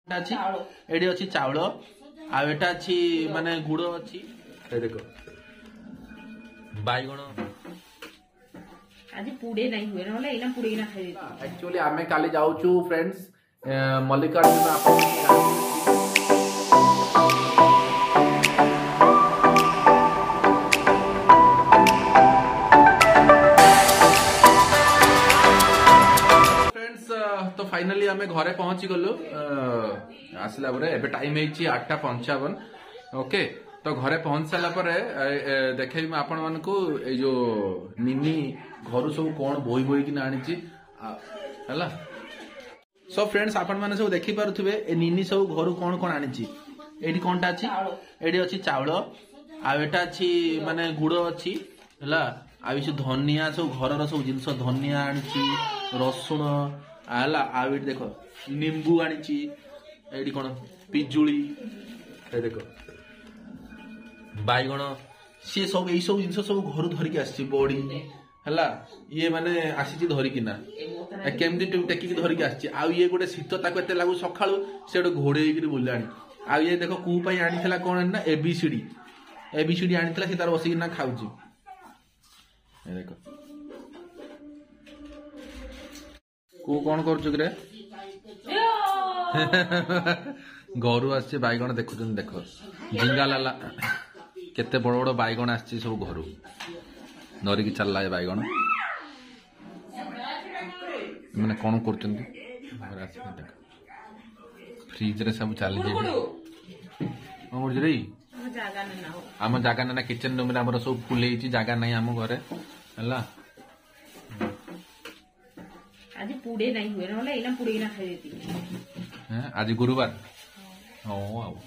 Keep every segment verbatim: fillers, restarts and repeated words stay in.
AD अच्छी चाउल आटा अच्छी माने गुड़ अच्छी देख बैगण आज पुड़े नहीं हुए ना एना पुड़े ना खाई देती एक्चुअली आमे काली जाउछु फ्रेंड्स मल्लिकार्जुन आपण तो फाइनली आमे घरे पहुंची गलु आसला परे एबे टाइम हेची आठ पंचावन ओके तो घरे पहुंच सारा पर देखेबी आपण मन को ए जो निनी घर सब कौन बोई बोई कि आनी है सो फ्रेंड्स आपण मैंने सब देखी पारे ए निनी सब घर कौन कौन आनी एडी कौन टा अच्छी एडी अच्छी चाउल आटा अच्छी माने गुड़ अच्छी है आ धनिया सब घर सब जिनस धनिया आनी रसुण आला आविट देखो निंबू आनी एडी कौन पिजुली देख बैगण सी सब यही सब जिन सब घर धरिकी आसी बड़ी है ये माने आसी धरिकीना केमती टेकिकी धरिकी आसी ये गोटे शीत ताक एत लगू सका से गोटे घोड़े बुलानी आ ये देख कू आनी कौन ना एबीसीडी एबीसीडी आनी तार बसिकिना खाऊँ देख को कौन कर घर आसी बैगण देखु देख झिंगा लाला केते बड़ बड़ बैगण आसी सब घर धरिकी चलला है बैगण मैंने कौन कर फ्रिज रे सब चली आम जगह ना किचन रूम में सब फुल जगह नहीं आम घरे है आज पुड़े नहीं हुए ना एना पुड़े ना खाई देती आज गुरुवार ओ आओ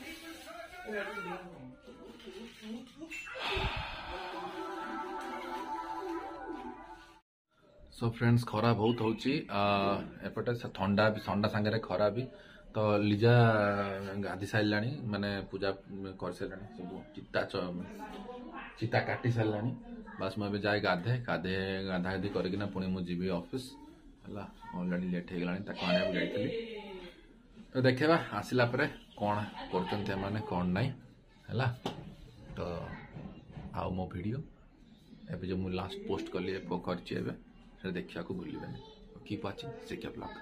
सो फ्रेंड्स खरा बहुत होची एपटे ठंडा भी ठंडा सांगे खरा भी तो लिजा गाधी साराणी माने पूजा कर साराणी सब चिता चिता काटी साराणी बस मुझे जाए गाधे गाधे गाधा गाधी करना पुणी मुझे ऑफिस है अलरेडी लेट हो गला आने जाइली तो देखा आसला कौन कर कौन नाई है तो आओ मो वीडियो एबे जो मुझे लास्ट पोस्ट कली कर देखा को भूल keep watching CK blog.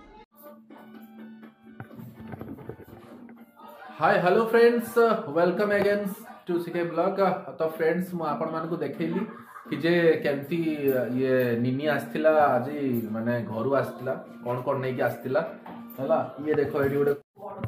Hi hello friends welcome again to CK blog. तो फ्रेंड्स मु आपण मान को देखैली कि जे केमती ये निनी आस्थिला आज माने घरु आस्थिला कौन कौन नहीं कि आस्थिला हैला ये देखो एडी गोटे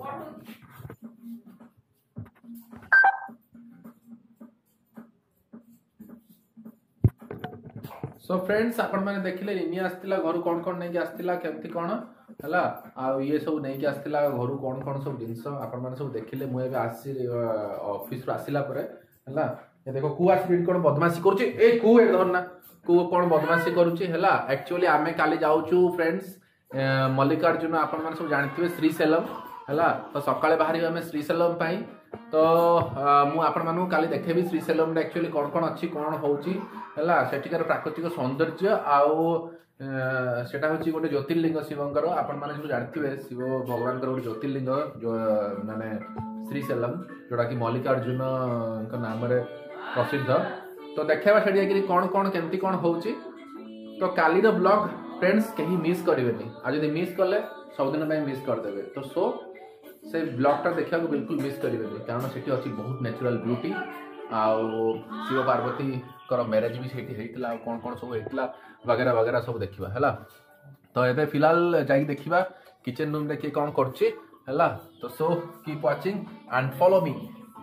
सो फ्रेंड्स आपण माने देखिले निनी आस्थिला घर कौन कौन नहीं कि आस्थिला केमती कौन हैला आ ये सब नहीं कि आस्थिला घर कौन कौन सब जिंस आपण माने सब देखिले मु एबे आसी ऑफिस रो आसिला परे हैला ये देखो कु आसी कौन बदमाशी करूची ए कु ए धरना कु कौन बदमाशी करूची हैला एक्चुअली आमे काली जाउछु फ्रेंड्स मल्लिकार्जुन आपण माने सब जानथिबे श्रीसेलम हैला तो सकाळे बाहरी आमे श्रीसेलम पाई तो मु आपण मानु काली देखेबी श्रीसेलम रे एक्चुअली कौन कौन अच्छी कौन होउची हैला सेठिकार प्राकृतिक सौंदर्य आउ सेटा होची गोटे ज्योतिर्लिंग शिवंकर आपण माने सब जानथिबे शिव भगवान गोटे ज्योतिर्लिंग जो माने श्रीसेलम जोड़ा कि मल्लिकार्जुन का नाम रे प्रसिद्ध तो देखा से कौन कौन केमती कौन होची तो काली रो ब्लॉग फ्रेंड्स कहीं मिस करेंगे आज यदि मिस कले सबुदिन मिस करदे तो सो से ब्लॉगटा देखा बिल्कुल मिस करेंगे कारण से अच्छी बहुत नेचुरल ब्यूटी आउ शिव पार्वती कर मैरेज भी से कौन कौन सब होता वगैरह वगैरह सब देखा है तो ये फिलहाल जा देखा किचन रूम किए कौन कर तो so keep watching and follow me.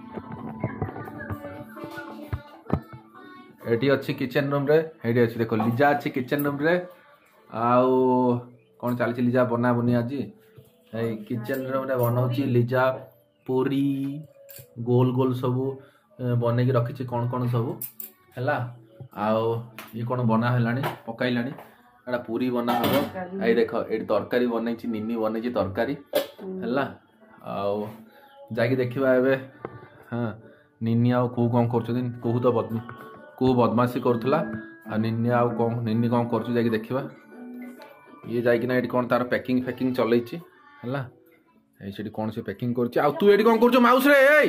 एटी अच्छी किचन रूम रे एटी अच्छी देखो लिजा अच्छी किचन रूम रे आउ कौन चली लिजा बना बुनी आज किचन रूम रे बनाऊँ लिजा पूरी गोल गोल सब बन रखी कौन कौन सब है आउ ये कौन बना है पकईलानी एटा पूरी बना हम आई देख ये तरकारी बनई निनी बनई तरकारी है आउ जा देखा ए हाँ निनी आउ कौ कौन कर तो बदम कौ बदमाशी करूला आ निनी आउ कौन निनी कौन कर देखा ये जाकना ये कौन तार पैकिंग फैकिंग चलई है ए सेठी कोन से पैकिंग करछि आ तू एडी कोन करछ माउस रे ए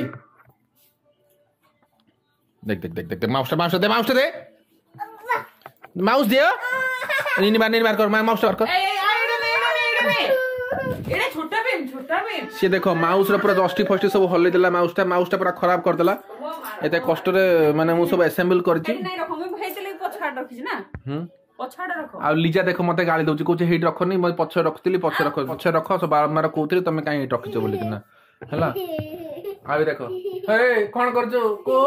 देख देख देख देख माउस माउस दे माउस दे माउस दे नी बार नी बार कर माउस कर ए ए एडे छोटा पेन छोटा पेन से देखो माउस रे पूरा दस्टी फस्टी सब हल्ले देला माउस टा माउस टा पूरा खराब कर देला एते कष्ट रे माने मु सब असेंबल करछि नहीं रखो मैं हेतले पछाड़ रखिस ना हम पछाड़ रखो आ लीजा देखो मते गाली दउछि कोचे हेट रखो नहीं मैं पछ रखतिली पछ रखो पछ रखो सब बारंबार कहउतली तमे काई हेट रखिछ बोली किना हला आ देखो ए कोन करजो को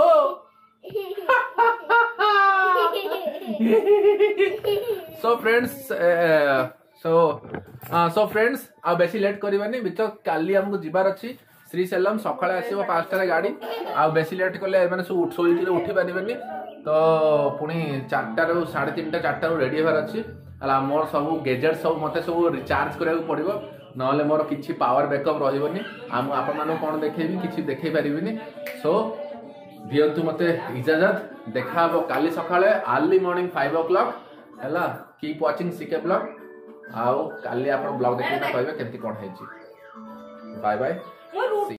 so friends so so friends आ बेसी लेट करबानी बिच काली हमको जिबार अछि श्रीशैलम सकाळे आसीबो पाँच टा गाड़ी आ बेसी लेट करले माने सब उठ सोई के उठी पारिबेनी तो पुणी चारटा रु साढ़े तीन टा चारटा रु रेडी होबार अछि अला मोर सब गैजेट सब मते सब रिचार्ज करिया पड़िबो नहले मोर किछि पावर बैकअप रहिबोनी हम आपन मानो कोन देखेबी किछि देखै पारिबेनी सो दियंतु मते इजाजत देखा हबो काली सकाळे early morning five o'clock हला कीप वाचिंग सीके ब्लॉग आओ काली आपन ब्लॉग देखिना कहबे केमती कोन हेछि बाय बाय